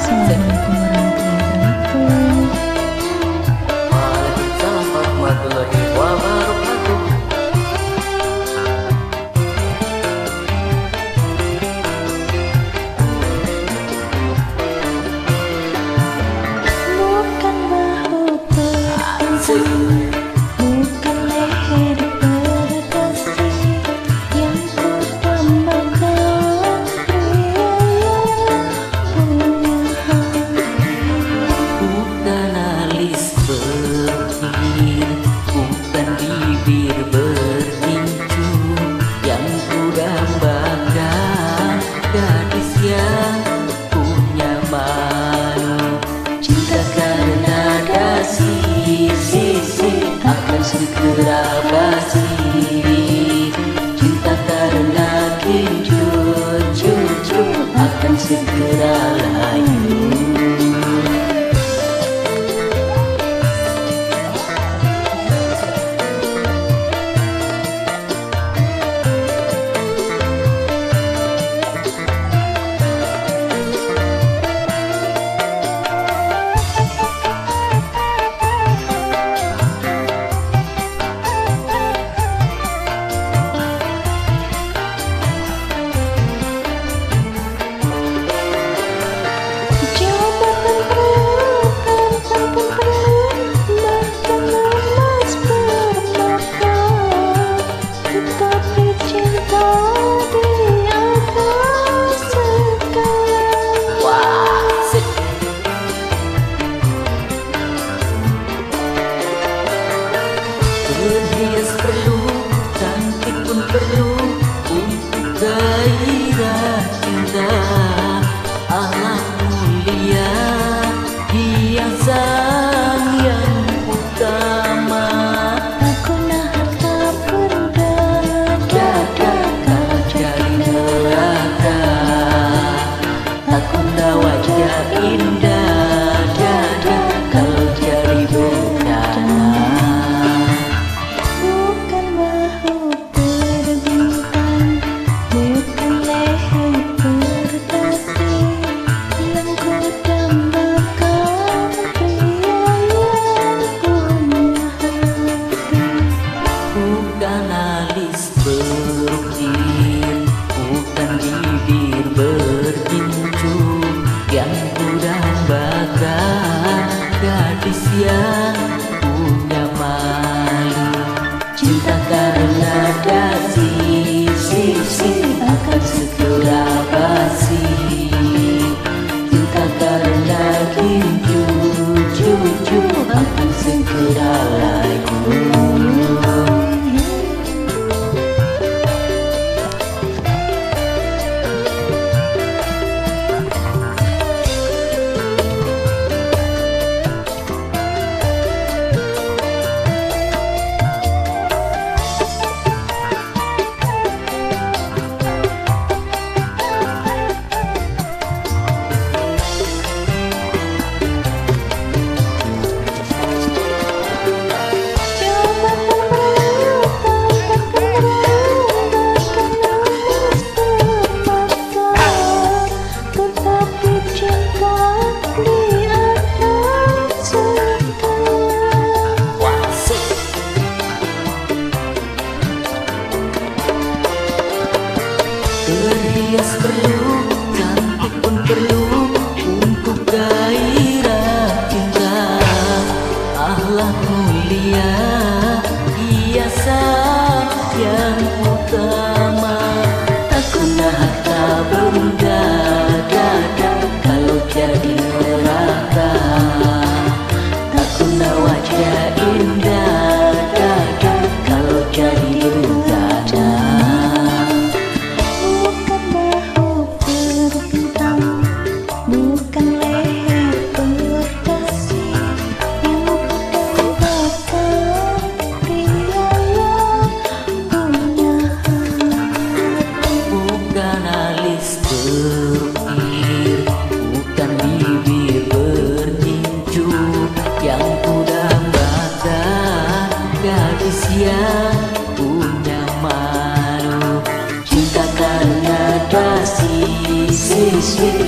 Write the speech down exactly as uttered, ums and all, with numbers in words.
Assalamualaikum warahmatullahi wabarakatuh. Waalaikumsalam warahmatullahi wabarakatuh. Bukan bahu terpasang, bukan leher berdasi, yang ku dambakan pria yang punya hati. Bukan alis berpikir, bukan bibir berkincu, yang ku dambakan gadis yang punya malu. Cinta karena dasi, sisi akan segera basi. Cinta karena kincu, cucu akan segera layu. Berhias perlu, cantik pun perlu untuk gairah cinta. Allah mulia, hiasan yang utama. Aku nak harta benda, Dada kalau jadi neraka, aku nak wajah indah. Dada kalau jadi bencana. bukan bahu berbintang, bukan leher berdasi, yang ku dambakan pria yang punya hati. Bukan alis berukir, bukan bibir berkincu, yang ku dambakan gadis yang punya malu. Cinta karena dasi, sisi akan segera basi. Cinta karena kincu, cucu akan segera layu. Berhias perlu, cantik pun perlu untuk gairah cinta. Allah mulia, hiasan yang utama. Aku nak harta benda, dada kalau jadi neraka. Aku nak wajah indah, dada kalau jadi bencana. Bukan bahu berbintang, bukan leher berdasi, yang ku dambakan pria yang punya hati. Bukan alis berukir, bukan bibir berkincu, yang ku dambakan gadis yang punya malu. Cinta karena dasi, sisi